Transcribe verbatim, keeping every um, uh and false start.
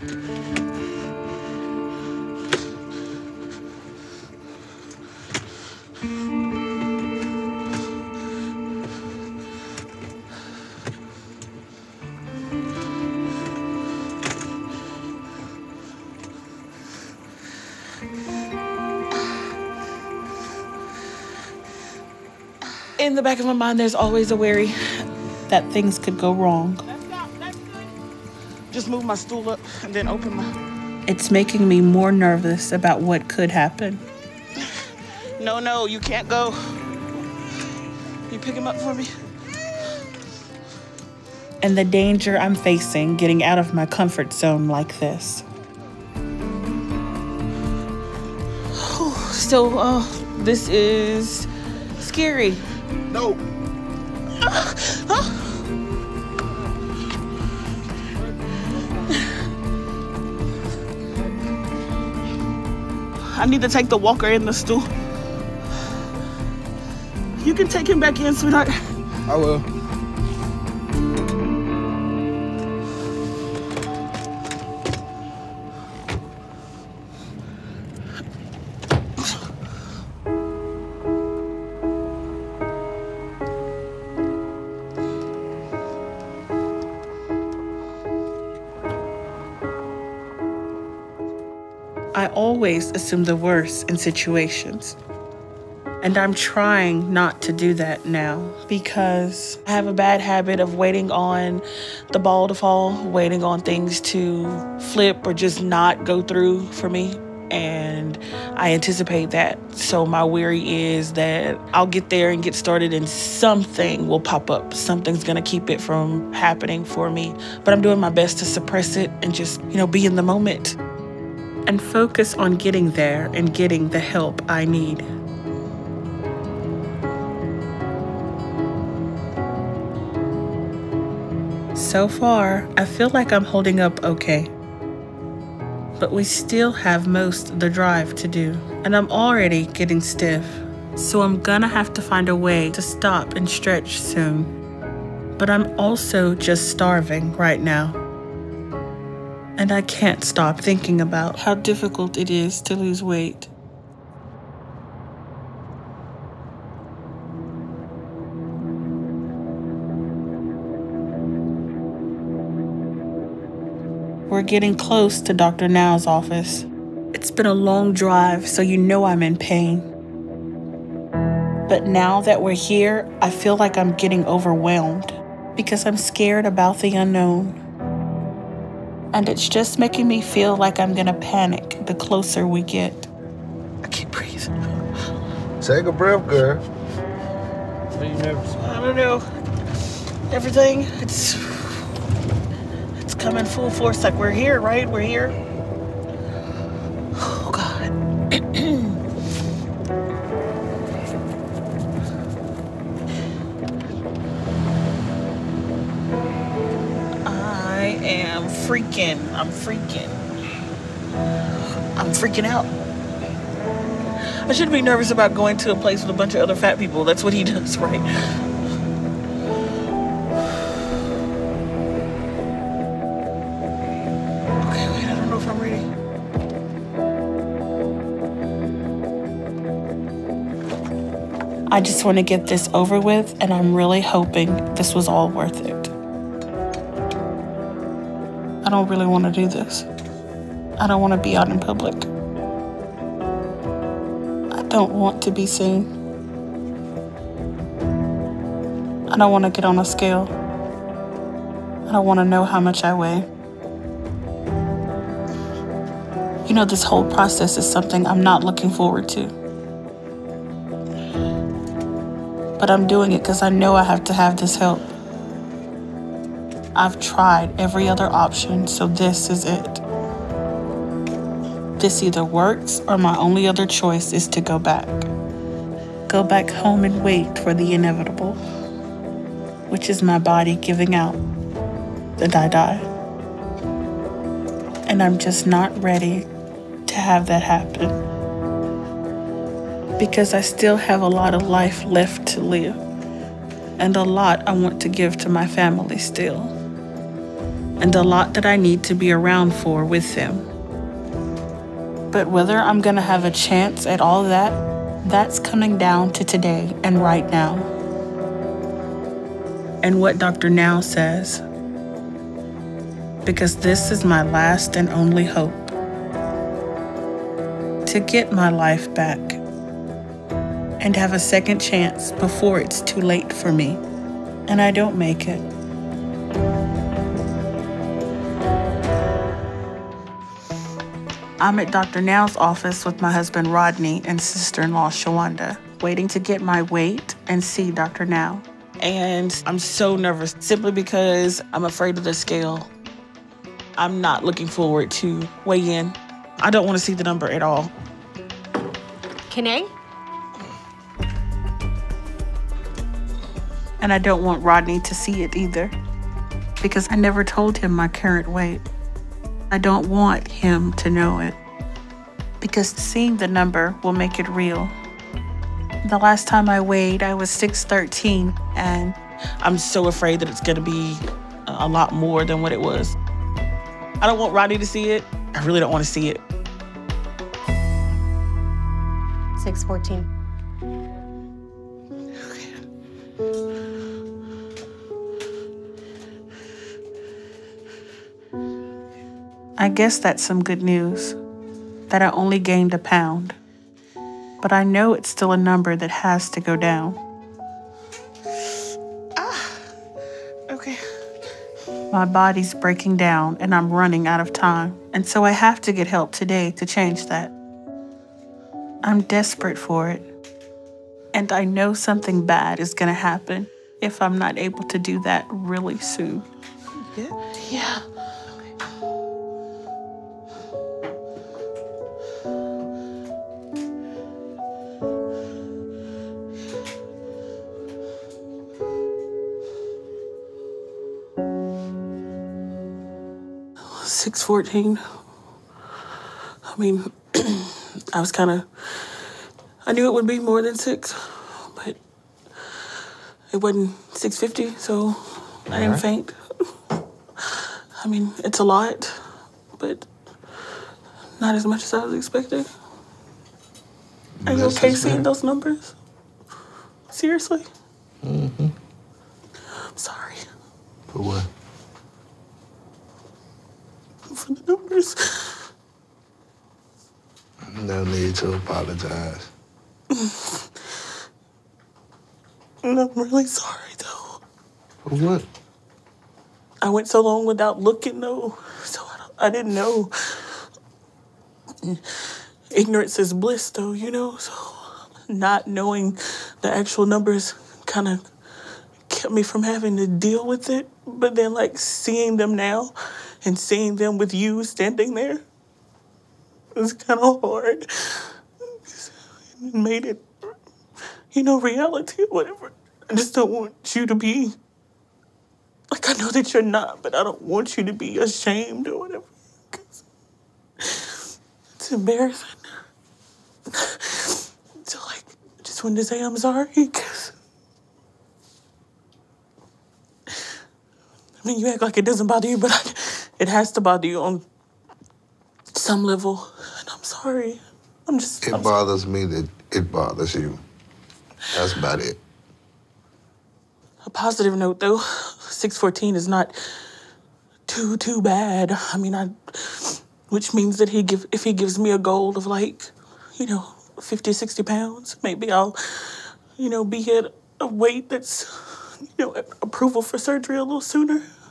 In the back of my mind, there's always a worry that things could go wrong. Just move my stool up and then open my... It's making me more nervous about what could happen. No, no, you can't go. You pick him up for me? And the danger I'm facing getting out of my comfort zone like this. So, uh, this is scary. No. Uh, huh? I need to take the walker in the stool. You can take him back in, sweetheart. I will. I always assume the worst in situations. And I'm trying not to do that now because I have a bad habit of waiting on the ball to fall, waiting on things to flip or just not go through for me. And I anticipate that. So my worry is that I'll get there and get started and something will pop up. Something's gonna keep it from happening for me. But I'm doing my best to suppress it and just, you know, be in the moment. And focus on getting there and getting the help I need. So far, I feel like I'm holding up okay. But we still have most of the drive to do. And I'm already getting stiff. So I'm gonna have to find a way to stop and stretch soon. But I'm also just starving right now. And I can't stop thinking about how difficult it is to lose weight. We're getting close to Doctor Now's office. It's been a long drive, so you know I'm in pain. But now that we're here, I feel like I'm getting overwhelmed because I'm scared about the unknown. And it's just making me feel like I'm gonna panic the closer we get. I can't breathe. Take a breath, girl. Are you nervous? I don't know. Everything, it's... It's coming full force, like we're here, right? We're here. Oh, God. I am freaking. I'm freaking. I'm freaking out. I shouldn't be nervous about going to a place with a bunch of other fat people. That's what he does, right? Okay, wait, I don't know if I'm ready. I just want to get this over with, and I'm really hoping this was all worth it. I don't really want to do this. I don't want to be out in public. I don't want to be seen. I don't want to get on a scale. I don't want to know how much I weigh. You know, this whole process is something I'm not looking forward to. But I'm doing it because I know I have to have this help. I've tried every other option, so this is it. This either works or my only other choice is to go back. Go back home and wait for the inevitable, which is my body giving out that I die. And I'm just not ready to have that happen. Because I still have a lot of life left to live. And a lot I want to give to my family still. and a lot that I need to be around for with them. But whether I'm gonna have a chance at all that, that's coming down to today and right now. And what Doctor Now says. Because this is my last and only hope. To get my life back and have a second chance before it's too late for me and I don't make it. I'm at Doctor Now's office with my husband Rodney and sister-in-law Shawanda, waiting to get my weight and see Doctor Now. And I'm so nervous simply because I'm afraid of the scale. I'm not looking forward to weigh in. I don't want to see the number at all. Kenae? And I don't want Rodney to see it either, because I never told him my current weight. I don't want him to know it, because seeing the number will make it real. The last time I weighed, I was six thirteen, and I'm so afraid that it's going to be a lot more than what it was. I don't want Rodney to see it. I really don't want to see it. six fourteen. I guess that's some good news, that I only gained a pound. But I know it's still a number that has to go down. Ah, okay. My body's breaking down and I'm running out of time. And so I have to get help today to change that. I'm desperate for it. And I know something bad is gonna happen if I'm not able to do that really soon. Yeah. Yeah. six fourteen. I mean, I was kind of, I knew it would be more than six, but it wasn't six fifty, so I didn't faint. I mean, it's a lot, but not as much as I was expecting. Are you okay seeing those numbers? Seriously? Mm-hmm. I'm sorry. For what? For the numbers. No need to apologize. And I'm really sorry, though. For what? I went so long without looking, though, so I, don't, I didn't know. Ignorance is bliss, though, you know, so not knowing the actual numbers kind of kept me from having to deal with it. But then, like, seeing them now and seeing them with you standing there, it was kind of hard. It made it, you know, reality or whatever. I just don't want you to be, like, I know that you're not, but I don't want you to be ashamed or whatever. 'Cause it's embarrassing. So, like, I just wanted to say I'm sorry, because, I mean, you act like it doesn't bother you, but I, it has to bother you on some level. And I'm sorry. I'm just... It I'm bothers sorry. me that it bothers you. That's about it. A positive note, though, six fourteen is not too, too bad. I mean, I... Which means that he give if he gives me a goal of, like, you know, fifty, sixty pounds, maybe I'll, you know, be at a weight that's, you know, approval for surgery a little sooner.